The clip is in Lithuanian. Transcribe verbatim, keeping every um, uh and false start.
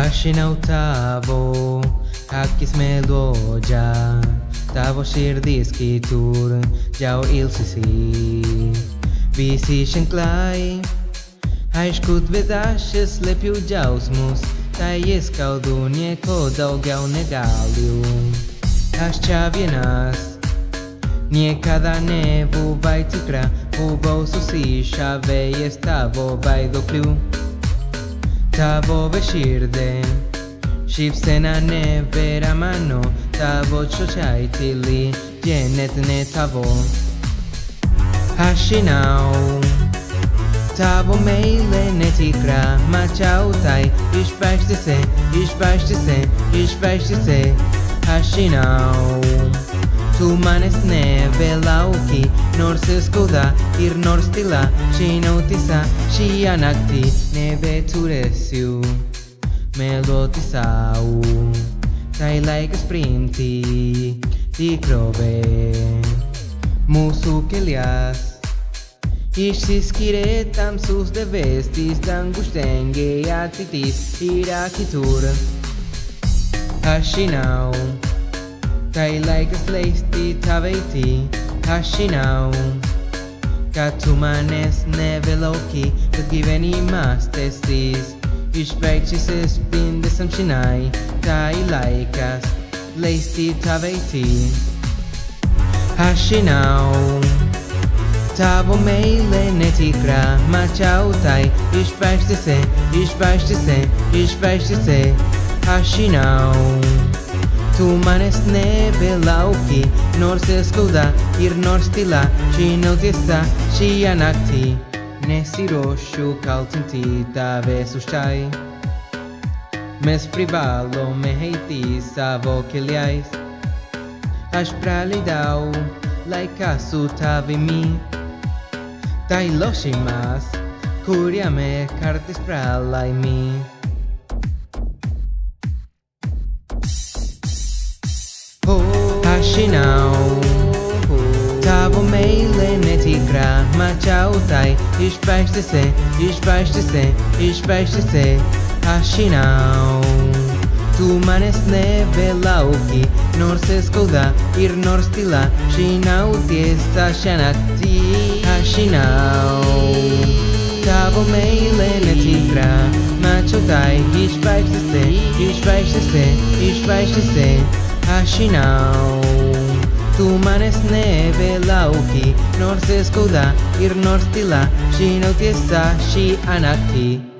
Aš žinau tavo akis melodžia, tavo širdis kitur jau ilsisi. Visi ženklai, aišku dveda šis slepiu džiaugsmus, tai ieskaudu nieko daugiau negaliu. Aš čia vienas, niekada nebuvai tikra, buvau susižavėjęs tavo vaidokliu. Tavo beširdė, šypsena nevėra mano, tavo žodžiai tyli, jie net ne tavo. Aš žinau, tavo meilė netikra, mačiau tai išpažįsti, išpažįsti, išpažįsti. Aš žinau, tu manęs nebelauki, nors skauda ir nors tyla, žinau tiesą, šią naktį nebeturėsiu meluoti sau. Tai laikas priimti tikrovę, mūsų kelias išsiskyrė, tamsus debesys, dangus dengia, ateitis yra kitur. Aš žinau, tai laikas leisti tave eiti. Aš žinau, kad tu manęs nebelauki, bet gyvenimas tęsis, išbaigsis spindės amžinai, tai laikas leisti tave eiti. Aš žinau, tavo meilė netikra, mačiau tai išbaigsis, išbaigsis, išbaigsis. Aš žinau, tu manęs nebelauki, nors skauda ir nors tyla, žinau tiesą, šią naktį nesiruošiu kaltinti tavęs už tai. Mes privalome eiti savo keliais. Aš praleidau laiką su tavimi, tai lošimas, kuriame kartais pralaimi. Aš žinau, tavo meilė netikra, mačiau tai išbaigsis, išbaigsis, išbaigsis. Aš žinau, tu manęs nebelauki, nors skauda ir nors tyla, žinau tiesą šią naktį. Aš žinau, tavo meilė netikra, mačiau tai išbaigsis, išbaigsis, išbaigsis. Aš žinau, tu manęs nebelauki, nors skauda ir nors tyla, žinau tiesą šią naktį.